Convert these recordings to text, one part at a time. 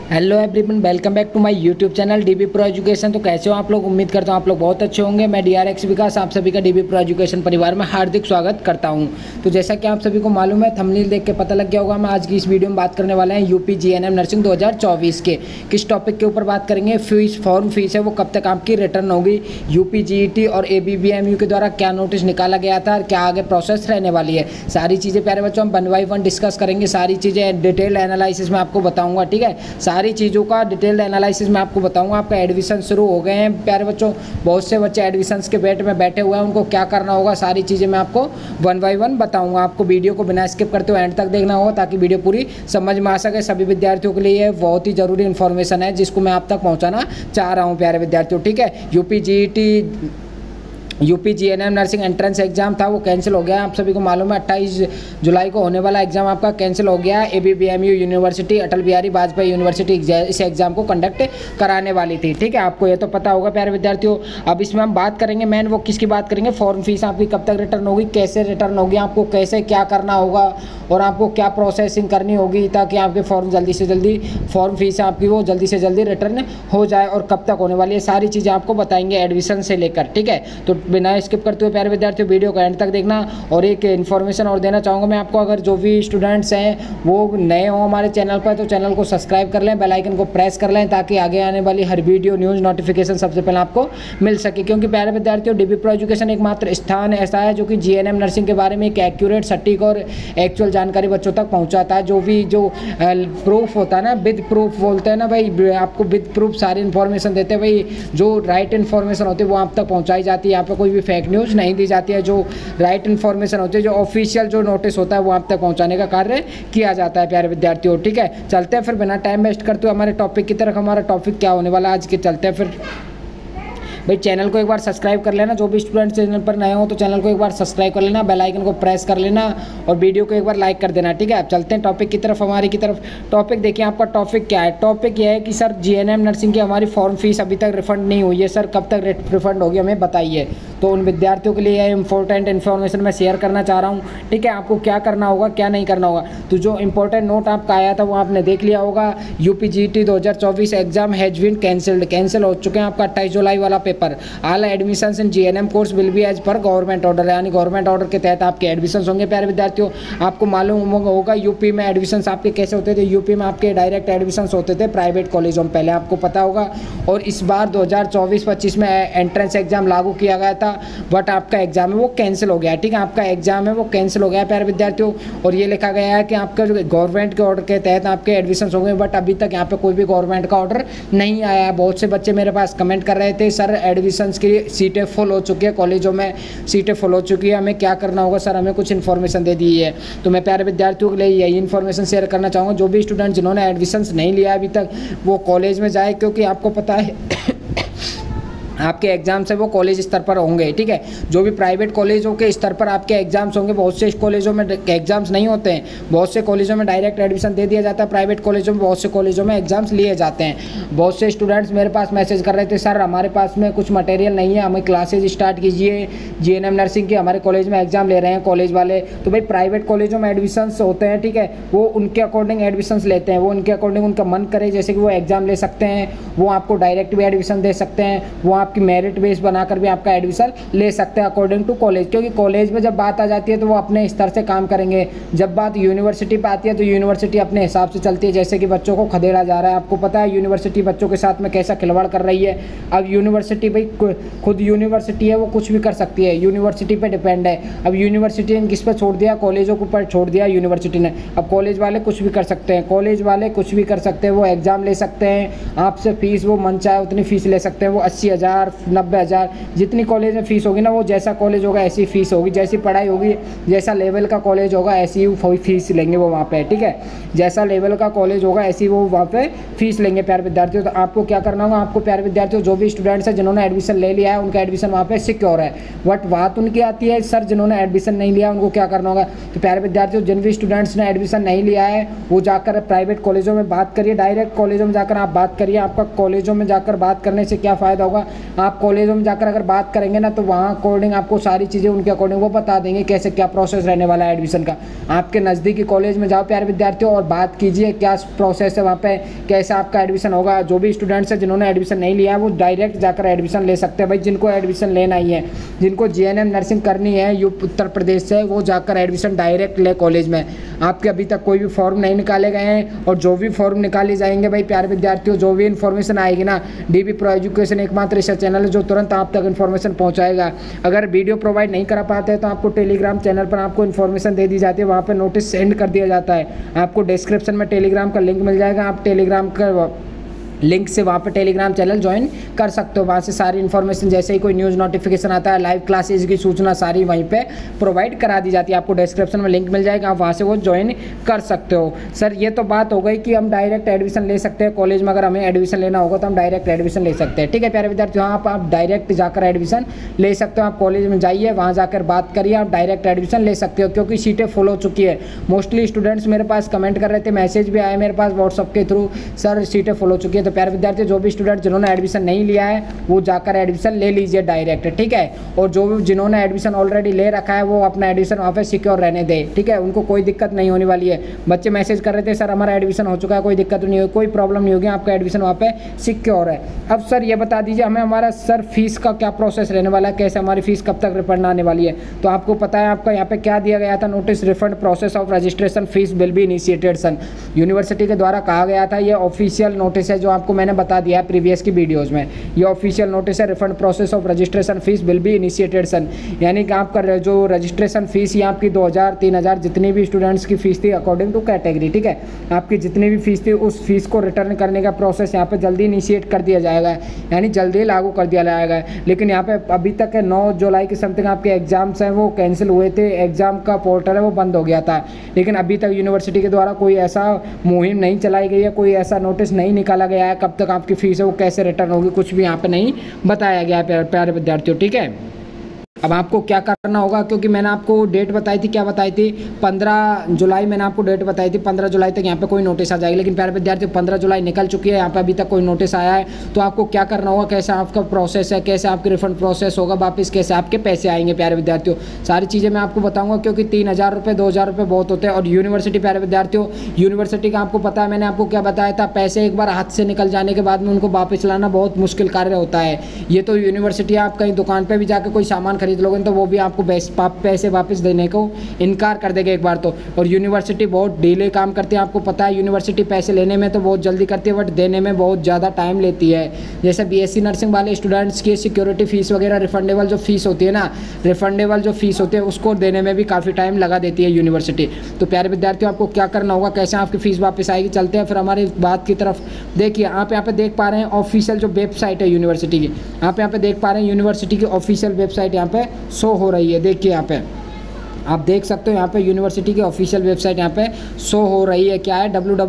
Hello everyone, welcome back to my YouTube channel DB pro education. तो कैसे हो आप लोग? उम्मीद करता हूँ आप लोग बहुत अच्छे होंगे। मैं डीआरएक्स विकास आप सभी का डीबी प्रो एजुकेशन परिवार में हार्दिक स्वागत करता हूँ। तो जैसा कि आप सभी को मालूम है, थंबनेल देख के पता लग गया होगा, हम आज की इस वीडियो में बात करने वाले हैं यूपी जीएनएम नर्सिंग 2024 के किस टॉपिक के ऊपर बात करेंगे। फॉर्म फीस है वो कब तक आपकी रिटर्न होगी, यूपी जीईटी और एबीबीएमयू के द्वारा क्या नोटिस निकाला गया था और क्या आगे प्रोसेस रहने वाली है, सारी चीज़ें प्यारे बच्चों हम वन बाई वन डिस्कस करेंगे। सारी चीज़ें डिटेल एनालिसिस में आपको बताऊँगा, ठीक है। सारी चीज़ों का डिटेल्ड एनालिसिस में आपको बताऊंगा। आपका एडमिशन शुरू हो गए हैं प्यारे बच्चों, बहुत से बच्चे एडमिशन्स के वेट में बैठे हुए हैं, उनको क्या करना होगा, सारी चीज़ें मैं आपको वन बाय वन बताऊंगा। आपको वीडियो को बिना स्किप करते हुए एंड तक देखना होगा ताकि वीडियो पूरी समझ में आ सके। सभी विद्यार्थियों के लिए ये बहुत ही ज़रूरी इन्फॉर्मेशन है जिसको मैं आप तक पहुँचाना चाह रहा हूँ प्यारे विद्यार्थियों, ठीक है। UP GNM nursing entrance exam था वो कैंसिल हो गया। आप सभी को मालूम है 28 जुलाई को होने वाला एग्जाम आपका कैंसिल हो गया। ABBMU university Atal Bihari Vajpayee university इस एग्जाम को कंडक्ट कराने वाली थी, ठीक है। आपको ये तो पता होगा प्यारे विद्यार्थियों। अब इसमें हम बात करेंगे मेन वो किसकी बात करेंगे, फॉर्म फीस आपकी कब तक रिटर्न होगी, कैसे रिटर्न होगी, आपको कैसे क्या करना होगा और आपको क्या प्रोसेसिंग करनी होगी ताकि आपके फॉर्म जल्दी से जल्दी फॉर्म फीस आपकी वो जल्दी से जल्दी रिटर्न हो जाए और कब तक होने वाली है, सारी चीज़ें आपको बताएंगे एडमिशन से लेकर, ठीक है। तो बिना स्किप करते हुए प्यारे विद्यार्थियों वीडियो को एंड तक देखना। और एक इन्फॉर्मेशन और देना चाहूँगा मैं आपको, अगर जो भी स्टूडेंट्स हैं वो नए हों हमारे चैनल पर तो चैनल को सब्सक्राइब कर लें, बेल आइकन को प्रेस कर लें ताकि आगे आने वाली हर वीडियो न्यूज़ नोटिफिकेशन सबसे पहले आपको मिल सके। क्योंकि प्यारे विद्यार्थियों डीबी प्रो एजुकेशन एकमात्र स्थान ऐसा है जो कि जीएनएम नर्सिंग के बारे में एक एक्यूरेट, सटीक और एक्चुअल जानकारी बच्चों तक पहुँचाता है। जो भी जो प्रूफ होता है ना, विद प्रूफ बोलते हैं ना भाई, आपको विद प्रूफ सारी इन्फॉर्मेशन देते हैं भाई। जो राइट इन्फॉर्मेशन होती है वो आप तक पहुँचाई जाती है, यहाँ पर कोई भी फेक न्यूज़ नहीं दी जाती है। जो राइट इन्फॉर्मेशन होती है, जो ऑफिशियल जो नोटिस होता है वो आप तक पहुंचाने का कार्य किया जाता है प्यारे विद्यार्थियों, ठीक है। चलते हैं फिर बिना टाइम वेस्ट करते हुए हमारे टॉपिक की तरफ। हमारा टॉपिक क्या होने वाला आज के, चलते हैं फिर। भाई चैनल को एक बार सब्सक्राइब कर लेना, जो भी स्टूडेंट चैनल पर नए हो तो चैनल को एक बार सब्सक्राइब कर लेना, बेल आइकन को प्रेस कर लेना और वीडियो को एक बार लाइक कर देना, ठीक है। अब चलते हैं टॉपिक की तरफ, हमारी की तरफ। टॉपिक देखिए, आपका टॉपिक क्या है। टॉपिक यह है कि सर जीएनएम नर्सिंग की हमारी फॉर्म फीस अभी तक रिफंड नहीं हुई है, सर कब तक रिफंड होगी हमें बताइए। तो उन विद्यार्थियों के लिए यह इंपॉर्टेंट इन्फॉर्मेशन मैं शेयर करना चाह रहा हूँ, ठीक है। आपको क्या करना होगा क्या नहीं करना होगा। तो जो इंपॉर्टेंट नोट आपका आया था वो आपने देख लिया होगा। UP GET 2024 exam has been cancel हो चुके हैं। आपका 28 जुलाई वाला paper. All admissions in GNM course will be as per government order, यानी गवर्नमेंट ऑर्डर के तहत आपके एडमिशंस होंगे प्यारे विद्यार्थियों। आपको मालूम होगा यूपी में एडमिशंस आपके कैसे होते थे। यूपी में आपके डायरेक्ट एडमिशंस होते थे प्राइवेट कॉलेजों में, पहले आपको पता होगा। और इस बार 2024-25 में एंट्रेंस एग्जाम लागू किया गया था, बट आपका एग्जाम है वो कैंसिल हो गया, ठीक है। आपका एग्जाम है वो कैंसिल हो गया प्यारे विद्यार्थियों। और ये लिखा गया है कि आपका जो गवर्नमेंट के ऑर्डर के तहत आपके एडमिशंस होंगे, बट अभी तक यहाँ पे कोई भी गवर्नमेंट का ऑर्डर नहीं आया है। बहुत से बच्चे मेरे पास कमेंट कर रहे थे, सर एडमिशंस के लिए सीटें फुल हो चुकी है, कॉलेजों में सीटें फुल हो चुकी है, हमें क्या करना होगा सर, हमें कुछ इन्फॉर्मेशन दे दी है। तो मैं प्यारे विद्यार्थियों के लिए यही इन्फॉर्मेशन शेयर करना चाहूँगा। जो भी स्टूडेंट जिन्होंने एडमिशंस नहीं लिया अभी तक वो कॉलेज में जाए, क्योंकि आपको पता है आपके एग्जाम्स है वो कॉलेज स्तर पर होंगे, ठीक है। जो भी प्राइवेट कॉलेजों के स्तर पर आपके एग्जाम्स होंगे, बहुत से कॉलेजों में एग्जाम्स नहीं होते हैं, बहुत से कॉलेजों में डायरेक्ट एडमिशन दे दिया जाता है। प्राइवेट कॉलेजों में बहुत से कॉलेजों में एग्जाम्स लिए जाते हैं। बहुत से स्टूडेंट्स मेरे पास मैसेज कर रहे थे, सर हमारे पास में कुछ मटेरियल नहीं है, हमें क्लासेज स्टार्ट कीजिए जीएनएम नर्सिंग की, हमारे कॉलेज में एग्जाम ले रहे हैं कॉलेज वाले। तो भाई प्राइवेट कॉलेजों में एडमिशन्स होते हैं, ठीक है, वो उनके अकॉर्डिंग एडमिशन्स लेते हैं, वो उनके अकॉर्डिंग उनका मन करे जैसे कि वो एग्जाम ले सकते हैं, वो आपको डायरेक्ट भी एडमिशन दे सकते हैं, वो आपकी मेरिट बेस बनाकर भी आपका एडमिशन ले सकते हैं अकॉर्डिंग टू कॉलेज। क्योंकि कॉलेज में जब बात आ जाती है तो वो अपने स्तर से काम करेंगे। जब बात यूनिवर्सिटी पे आती है तो यूनिवर्सिटी अपने हिसाब से चलती है, जैसे कि बच्चों को खदेड़ा जा रहा है। आपको पता है यूनिवर्सिटी बच्चों के साथ में कैसा खिलवाड़ कर रही है। अब यूनिवर्सिटी भाई खुद यूनिवर्सिटी है, वो कुछ भी कर सकती है, यूनिवर्सिटी पे डिपेंड है। अब यूनिवर्सिटी ने किस पे छोड़ दिया, कॉलेजों के ऊपर छोड़ दिया यूनिवर्सिटी ने। अब कॉलेज वाले कुछ भी कर सकते हैं, कॉलेज वाले कुछ भी कर सकते हैं, वो एग्जाम ले सकते हैं, आपसे फीस वो मन चाहे उतनी फीस ले सकते हैं। वो 80,000 90,000 जितनी कॉलेज में फीस होगी ना, वो जैसा कॉलेज होगा ऐसी फीस होगी, जैसी पढ़ाई होगी, जैसा लेवल का कॉलेज होगा ऐसी ही फीस लेंगे वो वहाँ पे, ठीक है। जैसा लेवल का कॉलेज होगा ऐसी वो वहाँ पे फीस लेंगे प्यारे विद्यार्थियों। तो आपको क्या करना होगा, आपको प्यारे विद्यार्थियों जो भी स्टूडेंट्स हैं जिन्होंने एडमिशन ले लिया है उनका एडमिशन वहाँ पे सिक्योर है। बट बात उनकी आती है सर जिन्होंने एडमिशन नहीं लिया उनको क्या करना होगा। तो प्यारे विद्यार्थियों जिन भी स्टूडेंट्स ने एडमिशन नहीं लिया है वो जाकर प्राइवेट कॉलेजों में बात करिए, डायरेक्ट कॉलेजों में जाकर आप बात करिए। आपका कॉलेजों में जाकर बात करने से क्या फ़ायदा होगा, आप कॉलेजों में जाकर अगर बात करेंगे ना तो वहाँ अकॉर्डिंग आपको सारी चीज़ें उनके अकॉर्डिंग वो बता देंगे कैसे क्या प्रोसेस रहने वाला है एडमिशन का। आपके नज़दीकी कॉलेज में जाओ प्यारे विद्यार्थियों और बात कीजिए क्या प्रोसेस है वहाँ पे, कैसे आपका एडमिशन होगा। जो भी स्टूडेंट्स हैं जिन्होंने एडमिशन नहीं लिया है वो डायरेक्ट जाकर एडमिशन ले सकते हैं। भाई जिनको एडमिशन लेना ही है, जिनको जीएनएम नर्सिंग करनी है उत्तर प्रदेश से, वो जाकर एडमिशन डायरेक्ट ले कॉलेज में। आपके अभी तक कोई भी फॉर्म नहीं निकाले गए हैं और जो भी फॉर्म निकाले जाएंगे भाई प्यारे विद्यार्थियों, जो भी इन्फॉर्मेशन आएगी ना, डीबी प्रो एजुकेशन एकमात्र ऐसा चैनल है जो तुरंत आप तक इन्फॉर्मेशन पहुंचाएगा। अगर वीडियो प्रोवाइड नहीं करा पाते हैं तो आपको टेलीग्राम चैनल पर आपको इन्फॉर्मेशन दे दी जाती है, वहाँ पर नोटिस सेंड कर दिया जाता है। आपको डिस्क्रिप्शन में टेलीग्राम का लिंक मिल जाएगा, आप टेलीग्राम का लिंक से वहाँ पे टेलीग्राम चैनल ज्वाइन कर सकते हो। वहाँ से सारी इन्फॉर्मेशन जैसे ही कोई न्यूज़ नोटिफिकेशन आता है, लाइव क्लासेज की सूचना सारी वहीं पे प्रोवाइड करा दी जाती है। आपको डिस्क्रिप्शन में लिंक मिल जाएगा, आप वहाँ से वो ज्वाइन कर सकते हो। सर ये तो बात हो गई कि हम डायरेक्ट एडमिशन ले सकते हैं कॉलेज में, अगर हमें एडमिशन लेना होगा तो हम डायरेक्ट एडमिशन ले सकते हैं। ठीक है प्यारे विद्यार्थियों, आप डायरेक्ट जाकर एडमिशन ले सकते हो। आप कॉलेज में जाइए, वहाँ जाकर बात करिए, आप डायरेक्ट एडमिशन ले सकते हो क्योंकि सीटें फुल हो चुकी है। मोस्टली स्टूडेंट्स मेरे पास कमेंट कर रहे थे, मैसेज भी आए मेरे पास व्हाट्सअप के थ्रू, सर सीटें फुल हो चुकी है। तो प्यारे विद्यार्थी जो भी स्टूडेंट जिन्होंने एडमिशन नहीं लिया है वो जाकर एडमिशन ले लीजिए डायरेक्ट। ठीक है, और जो जिन्होंने एडमिशन ऑलरेडी ले रखा है वो अपना एडमिशन वहाँ पे सिक्योर रहने दे। ठीक है, उनको कोई दिक्कत नहीं होने वाली है। बच्चे मैसेज कर रहे थे सर हमारा एडमिशन हो चुका है, कोई दिक्कत नहीं होगी, कोई प्रॉब्लम नहीं होगी, आपका एडमिशन वहाँ पे सिक्योर है। अब सर ये बता दीजिए हमें हमारा सर फीस का क्या प्रोसेस रहने वाला है, कैसे हमारी फीस कब तक रिफंड आने वाली है। तो आपको पता है आपका यहाँ पे क्या दिया गया था notice, refund process of registration fees will be initiated soon. University के द्वारा कहा गया था, ये ऑफिशियल नोटिस है जो आपको मैंने बता दिया है प्रीवियस की वीडियोस में। ये ऑफिशियल नोटिस है, refund process of registration fees will be initiated soon, यानी कि आपका जो रजिस्ट्रेशन फीस ये आपकी 2000 3000 जितनी भी स्टूडेंट्स की फीस थी अकॉर्डिंग टू कैटेगरी, ठीक है, आपकी जितनी भी फीस थी उस फीस को रिटर्न करने का प्रोसेस यहाँ पे जल्दी इनिशिएट कर दिया जाएगा, यानी जल्दी लागू कर दिया जाएगा। लेकिन यहाँ पे अभी तक 9 जुलाई के समथिंग आपके एग्जाम्स हैं वो कैंसिल हुए थे, एग्जाम का पोर्टल है वो बंद हो गया था, लेकिन अभी तक यूनिवर्सिटी के द्वारा कोई ऐसा मुहिम नहीं चलाई गई है, कोई ऐसा नोटिस नहीं निकाला गया है कब तक आपकी फीस है वो कैसे रिटर्न होगी, कुछ भी यहाँ पे नहीं बताया गया है प्यारे विद्यार्थियों। ठीक है, अब आपको क्या करना होगा, क्योंकि मैंने आपको डेट बताई थी, क्या बताई थी 15 जुलाई मैंने आपको डेट बताई थी, 15 जुलाई तक यहाँ पे कोई नोटिस आ जाएगी। लेकिन प्यारे विद्यार्थियों 15 जुलाई निकल चुकी है, यहाँ पे अभी तक कोई नोटिस आया है। तो आपको क्या करना होगा, कैसे आपका प्रोसेस है, कैसे आपकी रिफंड प्रोसेस होगा वापस, कैसे आपके पैसे आएंगे प्यारे विद्यार्थियों, सारी चीज़ें मैं आपको बताऊँगा। क्योंकि 3000 रुपये 2000 रुपये बहुत होते हैं। और यूनिवर्सिटी प्यारे विद्यार्थियों, यूनिवर्सिटी का आपको पता है मैंने आपको क्या बताया था, पैसे एक बार हाथ से निकल जाने के बाद में उनको वापस लाना बहुत मुश्किल कार्य होता है। ये तो यूनिवर्सिटी, आप कहीं दुकान पर भी जाकर कोई सामान खरीद लोगे तो वो भी आपको पैसे वापस देने को इनकार कर देगा एक बार तो। और यूनिवर्सिटी बहुत डिले काम करती है, आपको पता है यूनिवर्सिटी पैसे लेने में तो बहुत जल्दी करती है बट देने में बहुत ज़्यादा टाइम लेती है। जैसे बीएससी नर्सिंग वाले स्टूडेंट्स की सिक्योरिटी फीस वगैरह रिफंडेबल जो फीस होती है ना, रिफंडेबल जो फीस होती है उसको देने में भी काफ़ी टाइम लगा देती है यूनिवर्सिटी। तो प्यारे विद्यार्थियों आपको क्या करना होगा, कैसे आपकी फीस वापस आएगी, चलते हैं फिर हमारी बात की तरफ। देखिए आप यहाँ पे देख पा रहे हैं ऑफिशियल जो वेबसाइट है यूनिवर्सिटी की, आप यहाँ पे देख पा रहे हैं यूनिवर्सिटी की ऑफिशियल वेबसाइट यहाँ पे शो हो रही है। देखिए यहाँ पे आप देख सकते हो, यहाँ पे यूनिवर्सिटी की ऑफिशियल वेबसाइट यहाँ पे शो हो रही है, क्या है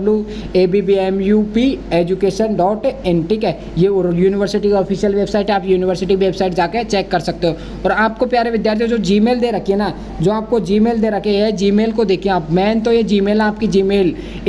www.abbmupeducation.in। ठीक है, ये यूनिवर्सिटी की ऑफिशियल वेबसाइट है, आप यूनिवर्सिटी वेबसाइट जाके चेक कर सकते हो। और आपको प्यारे विद्यार्थियों जो जीमेल दे रखी है ना, जो आपको जीमेल दे रखे है, जीमेल को देखिए आप, मेन तो ये जीमेल है आपकी जीमेल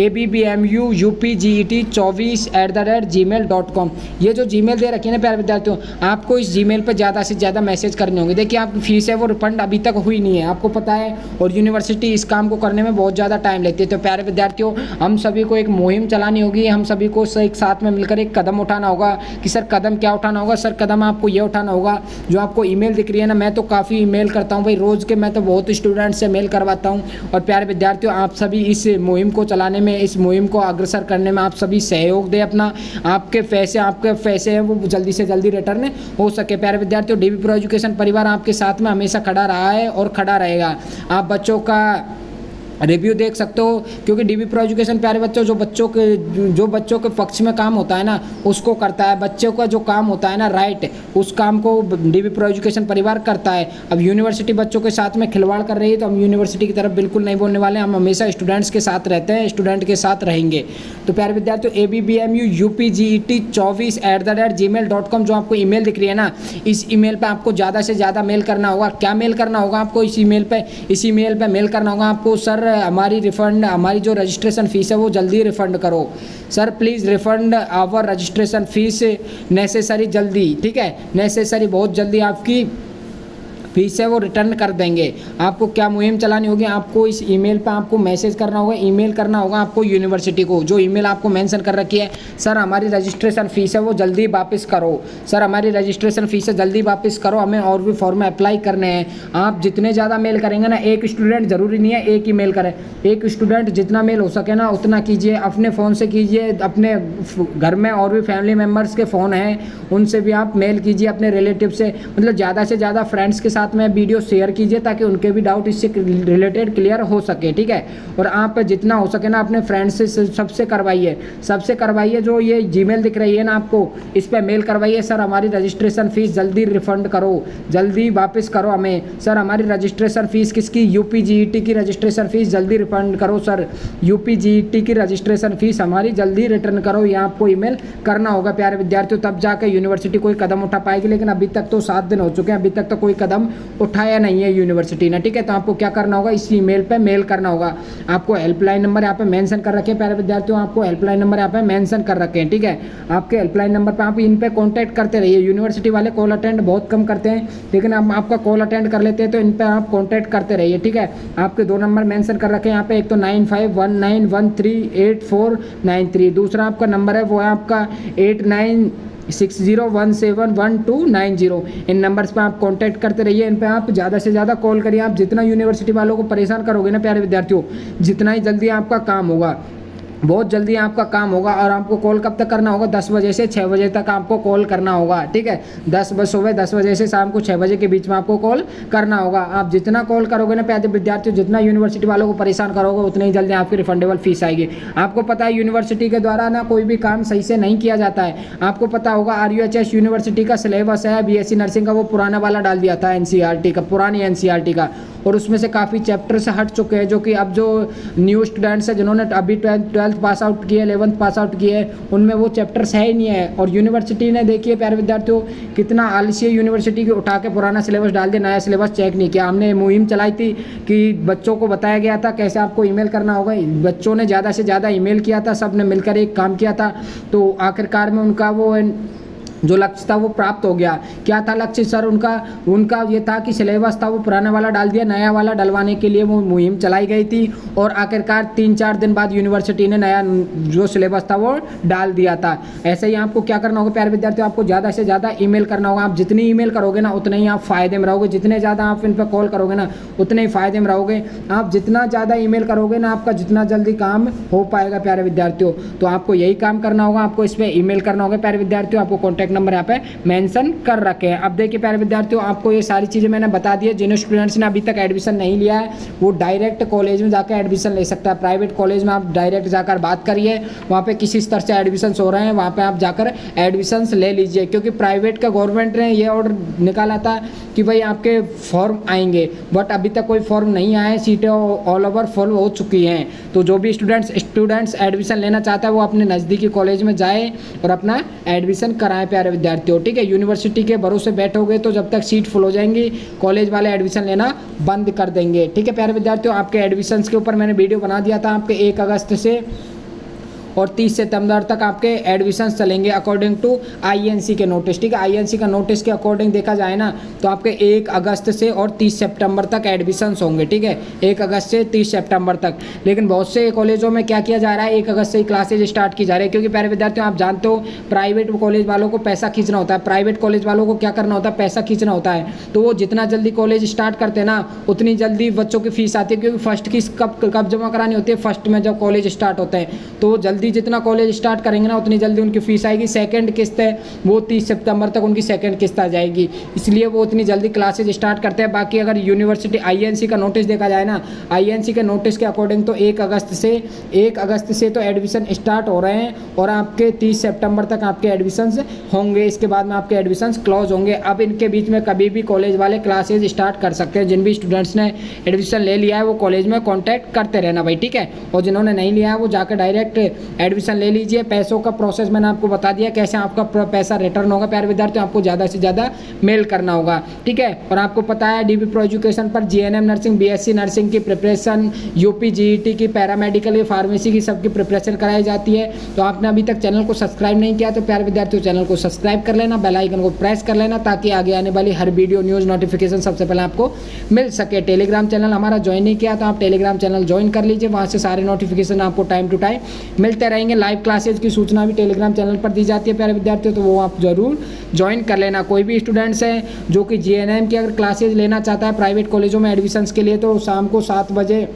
abbmuupget24@gmail.com। ये जो जीमेल दे रखी है ना प्यारे विद्यार्थियों, आपको इस जीमेल पर ज़्यादा से ज़्यादा मैसेज करने होंगे। देखिए आपकी फीस है वो रिफंड अभी तक हुई नहीं है, आपको पता है, और यूनिवर्सिटी इस काम को करने में बहुत ज़्यादा टाइम लेती है। तो प्यारे विद्यार्थियों हम सभी को एक मुहिम चलानी होगी, हम सभी को एक साथ में मिलकर एक कदम उठाना होगा। कि सर कदम क्या उठाना होगा, सर कदम आपको ये उठाना होगा, जो आपको ईमेल दिख रही है ना, मैं तो काफ़ी ईमेल करता हूँ भाई, रोज़ के मैं तो बहुत स्टूडेंट से मेल करवाता हूँ। और प्यारे विद्यार्थियों आप सभी इस मुहिम को चलाने में, इस मुहिम को अग्रसर करने में आप सभी सहयोग दें अपना, आपके पैसे हैं वो जल्दी से जल्दी रिटर्न हो सके। प्यारे विद्यार्थियों डीबी प्रो एजुकेशन परिवार आपके साथ में हमेशा खड़ा रहा है और खड़ा रहेगा। आप बच्चों का रिव्यू देख सकते हो, क्योंकि डीबी प्रो एजुकेशन प्यारे बच्चों जो बच्चों के पक्ष में काम होता है ना उसको करता है, बच्चों का जो काम होता है ना राइट, उस काम को डीबी प्रो एजुकेशन परिवार करता है। अब यूनिवर्सिटी बच्चों के साथ में खिलवाड़ कर रही है तो हम यूनिवर्सिटी की तरफ बिल्कुल नहीं बोलने वाले, हम हमेशा स्टूडेंट्स के साथ रहते हैं, स्टूडेंट के साथ रहेंगे। तो प्यारे विद्यार्थियों abbmuupget24@gmail.com जो आपको ईमेल दिख रही है ना, इस ईमेल पर आपको ज़्यादा से ज़्यादा मेल करना होगा। क्या मेल करना होगा आपको इस ईमेल पर मेल करना होगा आपको, सर सर हमारी रिफ़ंड, हमारी जो रजिस्ट्रेशन फ़ीस है वो जल्दी रिफ़ंड करो। Sir please refund our registration fees necessary, जल्दी, ठीक है, नेसेसरी, बहुत जल्दी आपकी फीस है वो रिटर्न कर देंगे। आपको क्या मुहिम चलानी होगी, आपको इस ईमेल पे आपको मैसेज करना होगा, ईमेल करना होगा आपको यूनिवर्सिटी को, जो ईमेल आपको मेंशन कर रखी है, सर हमारी रजिस्ट्रेशन फ़ीस है वो जल्दी वापस करो, सर हमारी रजिस्ट्रेशन फ़ीस है जल्दी वापस करो, हमें और भी फॉर्म अप्लाई करने हैं। आप जितने ज़्यादा मेल करेंगे ना, एक स्टूडेंट ज़रूरी नहीं है एक ही मेल करें, एक स्टूडेंट जितना मेल हो सके ना उतना कीजिए, अपने फ़ोन से कीजिए, अपने घर में और भी फैमिली मेम्बर्स के फ़ोन हैं उनसे भी आप मेल कीजिए, अपने रिलेटिव से, मतलब ज़्यादा से ज़्यादा फ्रेंड्स के साथ में वीडियो शेयर कीजिए ताकि उनके भी डाउट इससे रिलेटेड क्लियर हो सके, ठीक है। और आप जितना हो सके ना अपने फ्रेंड्स से सबसे करवाइए, जो ये जीमेल दिख रही है ना आपको, इस पर मेल करवाइए, सर हमारी रजिस्ट्रेशन फ़ीस जल्दी रिफ़ंड करो, जल्दी वापस करो हमें, सर हमारी रजिस्ट्रेशन फ़ीस किसकी, यूपीजीईटी की रजिस्ट्रेशन फ़ीस जल्दी रिफ़ंड करो, सर यूपीजीईटी की रजिस्ट्रेशन फ़ीस हमारी जल्दी रिटर्न करो, ये आपको ईमेल करना होगा प्यारे विद्यार्थियों, तब जाकर यूनिवर्सिटी कोई कदम उठा पाएगी। लेकिन अभी तक तो 7 दिन हो चुके हैं, अभी तक तो कोई कदम उठाया नहीं है यूनिवर्सिटी ने, ठीक है। तो आपको क्या करना होगा, इस ईमेल पे मेल करना होगा। आपको हेल्पलाइन नंबर यहाँ पे मेंशन कर रखे हैं प्यारे विद्यार्थियों, आपको हेल्पलाइन नंबर यहाँ पे मेंशन कर रखे हैं, ठीक है। आपके हेल्पलाइन नंबर पे आप इन पे कांटेक्ट करते रहिए। यूनिवर्सिटी वाले कॉल अटेंड बहुत कम करते हैं, लेकिन हम आपका कॉल अटेंड कर लेते हैं, तो इन पे आप कॉन्टैक्ट करते रहिए, ठीक है। आपके 2 नंबर मेंशन कर रखे हैं यहाँ पे, एक तो 9519138493, दूसरा आपका नंबर है वो है आपका 8960171290। इन नंबर्स पे आप कांटेक्ट करते रहिए, इन पे आप ज़्यादा से ज़्यादा कॉल करिए। आप जितना यूनिवर्सिटी वालों को परेशान करोगे ना प्यारे विद्यार्थियों, जितना ही जल्दी आपका काम होगा, बहुत जल्दी आपका काम होगा। और आपको कॉल कब तक करना होगा, 10 बजे से 6 बजे तक आपको कॉल करना होगा, ठीक है। सुबह 10 बजे से शाम को 6 बजे के बीच में आपको कॉल करना होगा। आप जितना कॉल करोगे ना प्यारे विद्यार्थियों, जितना यूनिवर्सिटी वालों को परेशान करोगे, उतनी ही जल्दी आपकी रिफंडेबल फीस आएगी। आपको पता है यूनिवर्सिटी के द्वारा ना कोई भी काम सही से नहीं किया जाता है। आपको पता होगा RUHS यूनिवर्सिटी का सिलेबस है BSc नर्सिंग का, वो पुराना वाला डाल दिया था NCERT का, पुरानी NCERT का, और उसमें से काफ़ी चैप्टर से हट चुके हैं, जो कि अब जो न्यू स्टूडेंट्स हैं जिन्होंने अभी 12th पास आउट किए, 11th पास आउट किए, उनमें वो चैप्टर्स है ही नहीं है। और यूनिवर्सिटी ने देखिए प्यारे विद्यार्थियों कितना आलसी है, यूनिवर्सिटी के उठा के पुराना सिलेबस डाल दिया, नया सिलेबस चेक नहीं किया। हमने मुहिम चलाई थी कि बच्चों को बताया गया था कैसे आपको ईमेल करना होगा, बच्चों ने ज़्यादा से ज़्यादा ईमेल किया था, सब ने मिलकर एक काम किया था, तो आखिरकार में उनका वो जो लक्ष्य था वो प्राप्त हो गया। क्या था लक्ष्य सर उनका ये था कि सिलेबस था वो पुराना वाला डाल दिया, नया वाला डलवाने के लिए वो मुहिम चलाई गई थी, और आखिरकार 3-4 दिन बाद यूनिवर्सिटी ने नया जो सिलेबस था वो डाल दिया था। ऐसे ही आपको क्या करना होगा प्यारे विद्यार्थियों, आपको ज़्यादा से ज़्यादा ईमेल करना होगा। आप जितनी ईमेल करोगे ना उतने ही आप फ़ायदे में रहोगे, जितने ज़्यादा आप इन पर कॉल करोगे ना उतने ही फ़ायदे में रहोगे। आप जितना ज़्यादा ईमेल करोगे ना आपका जितना जल्दी काम हो पाएगा प्यारे विद्यार्थियों। तो आपको यही काम करना होगा, आपको इस पर ईमेल करना होगा प्यारे विद्यार्थियों। आपको कॉन्टैक्ट नंबर यहाँ पे मेंशन कर रखे हैं। अब देखिए प्यारे विद्यार्थियों, आपको ये सारी चीज़ें मैंने बता दी है। जिन स्टूडेंट्स ने अभी तक एडमिशन नहीं लिया है वो डायरेक्ट कॉलेज में जाकर एडमिशन ले सकता है। प्राइवेट कॉलेज में आप डायरेक्ट जाकर बात करिए, वहाँ पे किसी स्तर से एडमिशन हो रहे हैं, वहाँ पे आप जाकर एडमिशन ले लीजिए। क्योंकि प्राइवेट का गवर्नमेंट ने ये ऑर्डर निकाला था कि भाई आपके फॉर्म आएंगे, बट अभी तक कोई फॉर्म नहीं आए, सीटें ऑल ओवर फुल हो चुकी हैं। तो जो भी स्टूडेंट्स एडमिशन लेना चाहता है वो अपने नज़दीकी कॉलेज में जाए और अपना एडमिशन कराएं प्यारे विद्यार्थियों, ठीक है। यूनिवर्सिटी के भरोसे बैठोगे तो जब तक सीट फुल हो जाएंगी कॉलेज वाले एडमिशन लेना बंद कर देंगे, ठीक है प्यारे विद्यार्थियों। आपके एडमिशन्स के ऊपर मैंने वीडियो बना दिया था। आपके 1 अगस्त से और 30 सितंबर तक आपके एडमिशन्स चलेंगे अकॉर्डिंग टू INC के नोटिस, ठीक है। INC का नोटिस के अकॉर्डिंग देखा जाए ना तो आपके 1 अगस्त से और 30 सितंबर तक एडमिशन्स होंगे, ठीक है। 1 अगस्त से 30 सितंबर तक। लेकिन बहुत से कॉलेजों में क्या किया जा रहा है, 1 अगस्त से ही क्लासेज स्टार्ट की जा रही है। क्योंकि प्यारे विद्यार्थियों आप जानते हो प्राइवेट कॉलेज वालों को पैसा खींचना होता है, प्राइवेट कॉलेज वालों को क्या करना होता है, पैसा खींचना होता है। तो वो जितना जल्दी कॉलेज स्टार्ट करते हैं ना उतनी जल्दी बच्चों की फीस आती है। क्योंकि फर्स्ट की कब जमा करानी होती है, फर्स्ट में जब कॉलेज स्टार्ट होते हैं, तो जल्दी जितना कॉलेज स्टार्ट करेंगे ना उतनी जल्दी उनकी फीस आएगी। सेकंड किस्त है वो 30 सितंबर तक उनकी सेकंड किस्त आ जाएगी, इसलिए वो उतनी जल्दी क्लासेज स्टार्ट करते हैं। बाकी अगर यूनिवर्सिटी INC का नोटिस देखा जाए ना, INC के नोटिस के अकॉर्डिंग तो 1 अगस्त से तो एडमिशन स्टार्ट हो रहे हैं और आपके 30 सितंबर तक आपके एडमिशन्स होंगे। इसके बाद में आपके एडमिशन्स क्लोज होंगे। अब इनके बीच में कभी भी कॉलेज वाले क्लासेज स्टार्ट कर सकते हैं। जिन भी स्टूडेंट्स ने एडमिशन ले लिया है वो कॉलेज में कॉन्टैक्ट करते रहना भाई, ठीक है। और जिन्होंने नहीं लिया है वो जाकर डायरेक्ट एडमिशन ले लीजिए। पैसों का प्रोसेस मैंने आपको बता दिया कैसे आपका पैसा रिटर्न होगा। प्यारे विद्यार्थियों, आपको ज़्यादा से ज़्यादा मेल करना होगा, ठीक है। और आपको पता है DB प्रो एजुकेशन पर GNM नर्सिंग, BSc नर्सिंग की प्रिपरेशन, UP GET की, पैरामेडिकल की, फार्मेसी की सबकी प्रिपरेशन कराई जाती है। तो आपने अभी तक चैनल को सब्सक्राइब नहीं किया तो प्यारे विद्यार्थियों चैनल को सब्सक्राइब कर लेना, बेल आइकन को प्रेस कर लेना ताकि आगे आने वाली हर वीडियो न्यूज़ नोटिफिकेशन सबसे पहले आपको मिल सके। टेलीग्राम चैनल हमारा ज्वाइन नहीं किया तो आप टेलीग्राम चैनल ज्वाइन कर लीजिए, वहाँ से सारे नोटिफिकेशन आपको टाइम टू टाइम मिलते रहेंगे। लाइव क्लासेज की सूचना भी टेलीग्राम चैनल पर दी जाती है प्यारे विद्यार्थियों, तो वो आप जरूर ज्वाइन कर लेना। कोई भी स्टूडेंट्स है जो कि GNM की अगर क्लासेज लेना चाहता है प्राइवेट कॉलेजों में एडमिशन्स के लिए, तो शाम को 7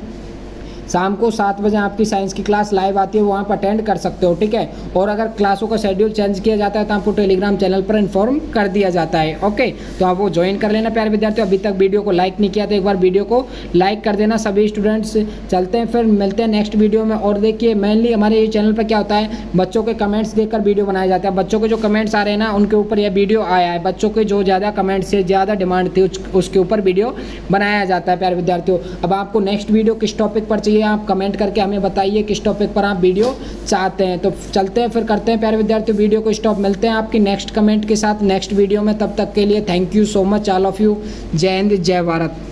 बजे आपकी साइंस की क्लास लाइव आती है, वहाँ पर अटेंड कर सकते हो, ठीक है। और अगर क्लासों का शेड्यूल चेंज किया जाता है तो आपको टेलीग्राम चैनल पर इन्फॉर्म कर दिया जाता है, ओके। तो आप वो ज्वाइन कर लेना प्यारे विद्यार्थियों। अभी तक वीडियो को लाइक नहीं किया तो एक बार वीडियो को लाइक कर देना सभी स्टूडेंट्स। चलते हैं फिर मिलते हैं नेक्स्ट वीडियो में। और देखिए मेनली हमारे ये चैनल पर क्या होता है, बच्चों के कमेंट्स देखकर वीडियो बनाया जाता है। बच्चों के जो कमेंट्स आ रहे हैं ना उनके ऊपर यह वीडियो आया है। बच्चों के जो ज़्यादा कमेंट से ज़्यादा डिमांड थी उसके ऊपर वीडियो बनाया जाता है प्यारे विद्यार्थियों। अब आपको नेक्स्ट वीडियो किस टॉपिक पर चाहिए आप कमेंट करके हमें बताइए किस टॉपिक पर आप वीडियो चाहते हैं। तो चलते हैं फिर करते हैं प्यारे विद्यार्थियों वीडियो को स्टॉप। मिलते हैं आपकी नेक्स्ट कमेंट के साथ नेक्स्ट वीडियो में। तब तक के लिए thank you so much all of you. जय हिंद, जय भारत।